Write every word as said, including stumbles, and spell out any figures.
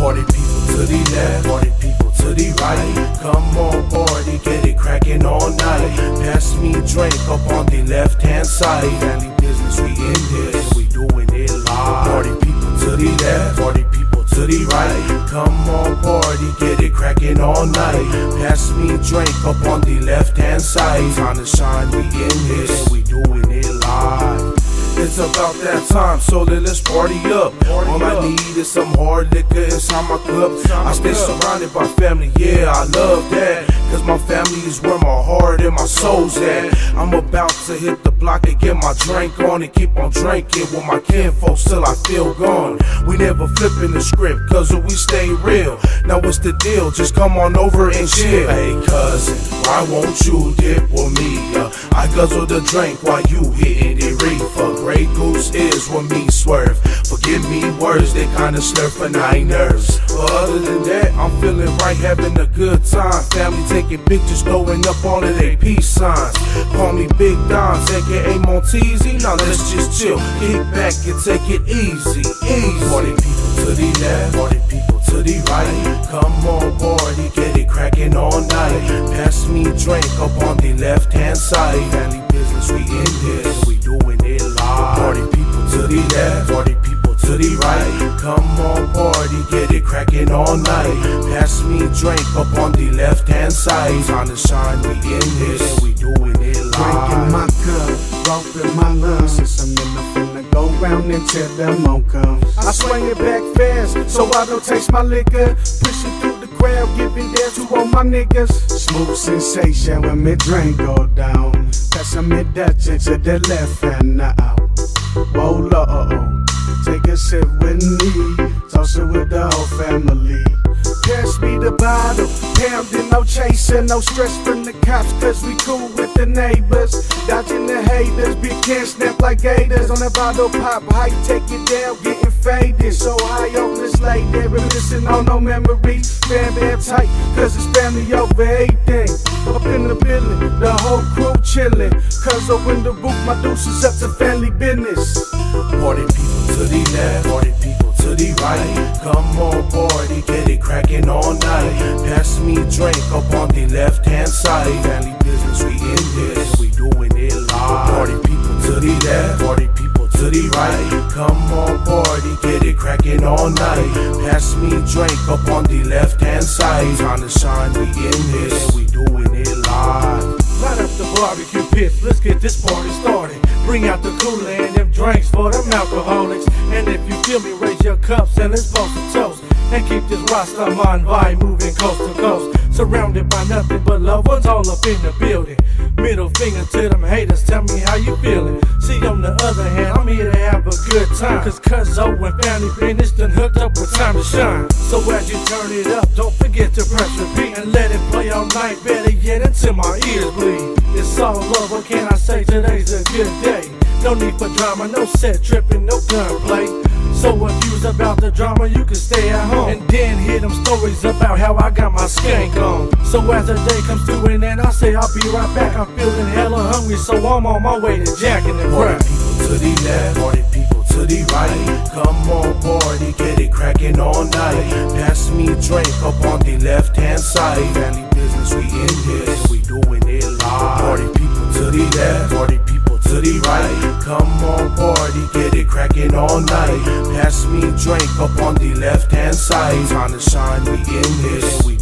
Party people to the left, party people to the right. Come on, party, get it cracking all night. Pass me a drink up on the left hand side. Family business, we in this, we doing it live. Party people to the left, party people to the right. Come on, party, get it cracking all night. Pass me a drink up on the left hand side. Time to shine, we in this, we doing it live. It's about that time, so let's party up. All I need is some hard liquor inside my cup. I stay surrounded by family, yeah, I love that. Cause my family is where my heart and my soul's at. I'm about to hit the block and get my drink on and keep on drinking with my kinfolks till I feel gone. We never flipping the script, cause we stay real. Now what's the deal? Just come on over and chill. Hey cousin, why won't you dip with me? Uh, I guzzle the drink while you hitting the reefer. Grey Goose is what me swerve. Forgive me words, they kinda slur for nine nerves. But other than that, I'm feeling right, having a good time. Family taking pictures, throwing up all of their peace signs. Call me Big Don, aka Monteezy. Now let's just chill, kick back and take it easy, easy. Party people to the left, party people to the right. Come on, party, get it cracking all night. Pass me a drink up on the left hand side. Family business, we in this, we doing it live. Party people to the left, party people to the right. Come on, party, get it cracking all night. Pass me a drink up on the left hand side. Time to shine, we in this, we doing it live. Drinking my cup, rope in my lungs. Since I'm in the finna go round until the mo comes. I swing it back fast, so I don't taste my liquor. Pushing through the crowd, giving dance to all my niggas. Smooth sensation when me drink go down. Passing me Dutch into the left hand now. Whoa, uh-oh, take a sip with me. Toss it with the whole family. Pass me the bottle, pounding, no chasing, no stress from the cops, cause we cool with the neighbors. Dodging the haters, big can snap like gators. On that bottle pop, high, take it down, getting faded. So high off this late, they reminiscing on no memories. Fam bam tight, cause it's family over everything. Up in the building, the whole crew chillin'. Cause up in the roof, my deuces up to family business. Party people to the left, party people to the right. Come on, party, get it cracking all night. Pass me a drink up on the left hand side. Family business, we in this, we doing it live. Party people to the left, party people to the right. Come on, party, get it cracking all night. Pass me a drink up on the left hand side. Time to shine, we in this, we doing it live. Light up the barbecue pits, let's get this party started. Bring out the cooler and them drinks for them alcoholics. And if you feel me, raise your cups and let's bust a toast. And keep this Rasta man vibe moving coast to coast. Surrounded by nothing but loved ones all up in the building. Middle finger to them haters, tell me how you feeling. See, on the other hand, I'm here to have a good time. Cause Cuzzo and family business done hooked up with time to shine. So as you turn it up, don't forget to press repeat and let it play all night, better yet until my ears bleed. It's all love, what can I say, today's a good day. No need for drama, no set tripping, no gunplay. So if you's about the drama, you can stay at home and then hear them stories about how I got my skank on. So as the day comes to an end, I say I'll be right back. I'm feeling hella hungry, so I'm on my way to jacking the crack. Party people to the left, party people to the right. Come on, party, get it cracking all night. Pass me a drink up on the left hand side. Family business, we in this, we doing it live. Party people to the left, party people to the right. Come on, party, get it cracking all night. Pass me a drink up on the left hand side. Time to shine, we in this, we